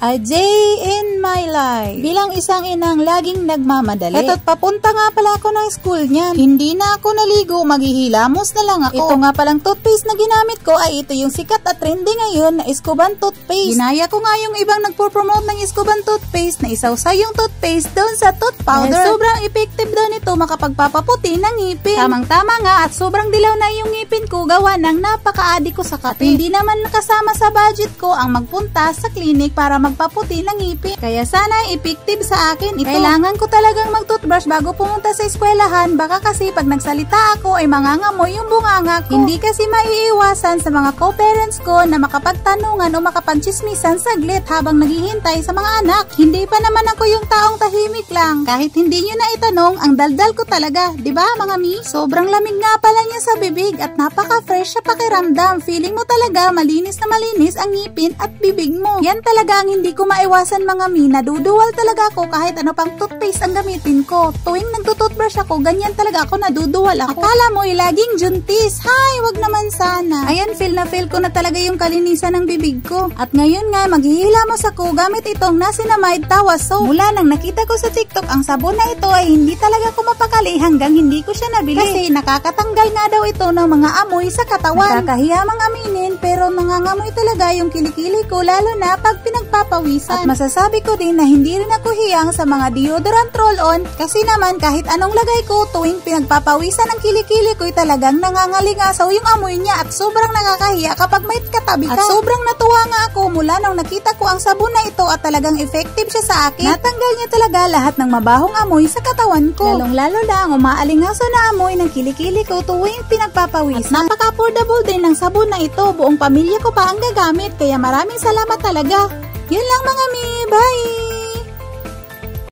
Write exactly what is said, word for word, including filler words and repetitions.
A day in my life. Bilang isang inang laging nagmamadali. Eto't papunta nga pala ako ng school niyan. Hindi na ako naligo, maghihilamos na lang ako. Ito nga palang toothpaste na ginamit ko ay ito yung sikat at trendy ngayon na Escoban toothpaste. Ginaya ko nga yung ibang nagpo-promote ng Escoban toothpaste na isawsaw yung toothpaste doon sa tooth powder. Dahil sobrang effective daw nito makapagpapaputi ng ngipin. Tamang-tama nga at sobrang dilaw na yung ngipin ko gawa ng napaka-adi ko sa kape. Hindi naman nakasama sa budget ko ang magpunta sa clinic para magpaputi ng ngipin. Kaya sana effective sa akin ito. Kailangan ko talagang mag-toothbrush bago pumunta sa eskwelahan. Baka kasi pag nagsalita ako ay mangangamoy yung bunganga ko. Hindi kasi maiiwasan sa mga co-parents ko na makapagtanungan o makapagchismisan saglit habang naghihintay sa mga anak. Hindi pa naman ako yung taong tahimik lang. Kahit hindi nyo na itanong, ang daldal ko talaga. Diba mga mi? Sobrang lamig nga pala niya sa bibig at napaka-fresh sa pakiramdam. Feeling mo talaga malinis na malinis ang ngipin at bibig mo. Yan talaga ang hindi ko maiwasan mga mi. Naduduwal talaga ako kahit ano pang toothpaste ang gamitin ko. Tuwing nagtutoothbrush ako, ganyan talaga ako, naduduwal ako. Akala mo ay laging juntis. Hay, wag naman sana. Ayan, feel na feel ko na talaga yung kalinisan ng bibig ko. At ngayon nga, maghihilamos ako gamit itong Niacinamide Tawa Soap. Mula nang nakita ko sa TikTok ang sabon na ito ay hindi talaga ko mapakali hanggang hindi ko siya nabili. Kasi nakakatanggal nga daw ito ng mga amoy sa katawan. Nakakahiya mang aminin pero nangangamoy talaga yung kilikili ko lalo na pag pinagpapawisan. At masasabi ko din na hindi rin ako hiyang sa mga deodorant roll-on kasi naman kahit anong lagay ko tuwing pinagpapawisan ang kilikili ko ay talagang nangangalingasaw yung amoy niya at sobrang nakakahiya kapag may katabi ka. At sobrang natuwa nga ako mula nung nakita ko ang sabon na ito at talagang effective siya sa akin. Natanggal niya talaga lahat ng mabahong amoy sa katawan ko. Lalong lalo na ang umaalingaso na amoy ng kilikili ko tuwing pinagpapawisan. At napaka-affordable din ng sabon na ito. Buong pamilya ko pa ang gagamit kaya maraming salamat talaga. Yun lang mga mi. Bye!